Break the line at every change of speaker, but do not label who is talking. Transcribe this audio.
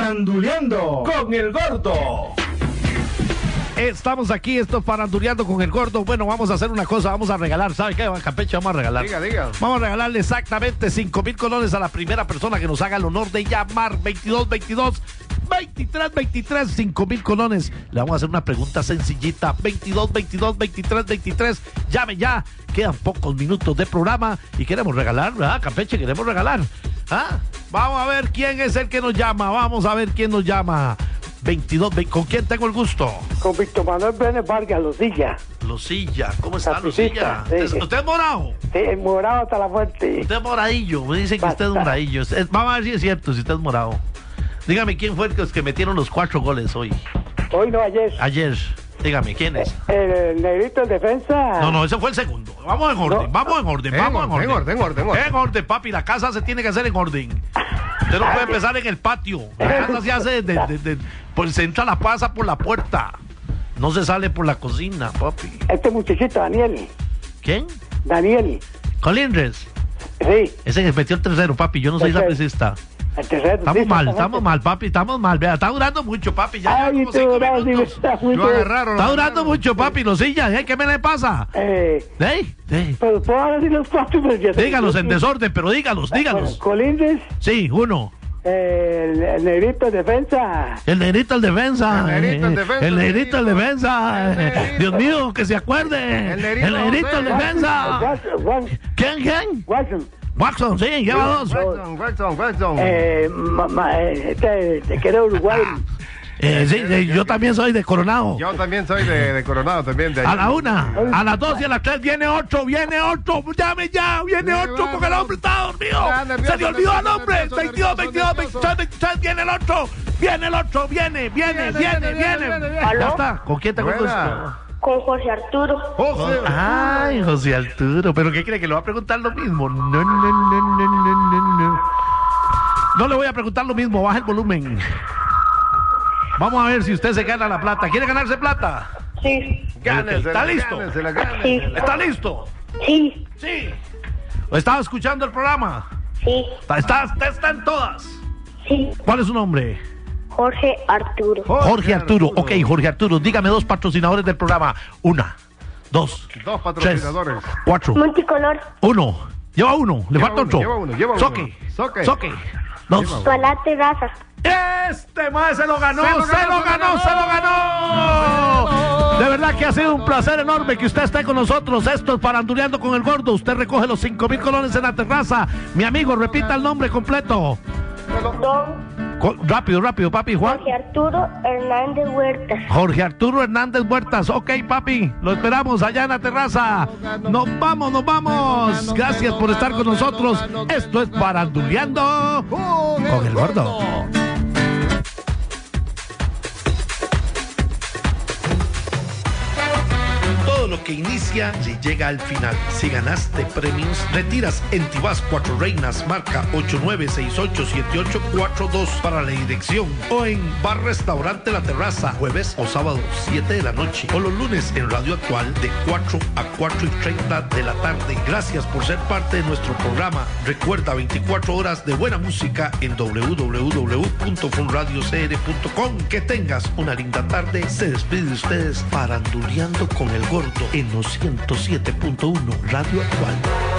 Faranduleando con el Gordo.
Estamos aquí, esto es Faranduleando con el Gordo. Bueno, vamos a hacer una cosa, vamos a regalar, ¿sabe qué, Campeche? Vamos a regalar.
Diga.
Vamos a regalarle exactamente 5,000 colones a la primera persona que nos haga el honor de llamar. 2222-2323, 5,000 colones. Le vamos a hacer una pregunta sencillita. 2222-2323. Llame ya. Quedan pocos minutos de programa y queremos regalar, ¿verdad, Campeche? Queremos regalar. ¿Ah? Vamos a ver quién es el que nos llama. Vamos a ver quién nos llama. 22, ¿con quién tengo el gusto?
Con Víctor Manuel Brenes Vargas, Losilla.
Losilla, ¿cómo está,
Capitista,
Losilla?
sí.
¿Usted es morado?
Sí, morado hasta la muerte.
Usted es moradillo, me dicen que usted es moradillo. Vamos a ver si es cierto, si usted es morado. Dígame, ¿quién fue los que metieron los 4 goles hoy?
Hoy no, ayer.
Ayer. Dígame, ¿quién es?
El negrito en defensa.
No, ese fue el segundo. Vamos en orden, vamos en orden. En orden, papi, la casa se tiene que hacer en orden. Usted no puede empezar en el patio. La casa se hace pues se entra la pasa por la puerta. No se sale por la cocina, papi.
Este muchachito, Daniel.
¿Quién?
Daniel.
Colindres.
Sí.
Ese que metió el tercero, papi. Yo no soy sapecista.
El tercero.
Estamos mal, papi, estamos mal. Vea, está durando mucho, papi. Ya
Ay,
como 5 minutos.
Lo agarraron.
Está durando mucho, papi, Losilla. ¿Qué me le pasa?
Pero puedo decir los 4.
Dígalos en desorden, pero dígalos.
Colindres.
Sí, uno.
El negrito en defensa.
El negrito en defensa.
El negrito en defensa.
Dios mío, que se acuerde. El negrito en defensa. ¿Quién? Watson, sí, lleva 2.
Watson.
Te quiero Uruguay.
Sí, yo también soy de Coronado.
Yo también soy de Coronado, también.
A la 1, a las 2 y a las 3 viene 8. Llame ya, viene 8 porque el hombre está dormido. Se le olvidó el hombre. 22, 23, viene el 8. Viene.
¿Aló?
Ya está. ¿Con quién te gusta?
Con José Arturo.
Ay, José Arturo. ¿Pero qué cree? ¿Que le va a preguntar lo mismo? No. No le voy a preguntar lo mismo. Baja el volumen. Vamos a ver si usted se gana la plata. ¿Quiere ganarse plata?
Sí.
¿Está listo?
Sí.
¿Está listo?
Sí.
Sí. ¿Estaba escuchando el programa?
Sí.
¿Está en todas?
Sí.
¿Cuál es su nombre?
Jorge Arturo.
Jorge Arturo. Ok, Jorge Arturo, dígame 2 patrocinadores del programa. 1, 2,
2 patrocinadores.
3, 4.
Multicolor.
1. Lleva 1. Le falta 8.
Lleva uno.
Soque. 2.
Para la terraza.
Este más se lo ganó. De verdad que ha sido un placer enorme que usted esté con nosotros. Esto es Faranduleando con el Gordo. Usted recoge los 5,000 colones en la terraza. Mi amigo, repita el nombre completo.
Don
Rápido, papi. Juan.
Jorge Arturo Hernández Huertas.
Jorge Arturo Hernández Huertas. Ok, papi, lo esperamos allá en la terraza. Nos vamos. Gracias por estar con nosotros. Esto es Faranduleando con el Gordo. Todo lo que inicia y llega al final. Si ganaste premios, retiras en Tibás 4 Reinas, marca 89687842 para la dirección. O en Bar Restaurante La Terraza, jueves o sábado 7 de la noche. O los lunes en Radio Actual de 4 a 4:30 de la tarde. Gracias por ser parte de nuestro programa. Recuerda 24 horas de buena música en www.funradiocr.com. Que tengas una linda tarde. Se despide de ustedes Faranduleando con el Gordo en los 107.1 Radio Actual.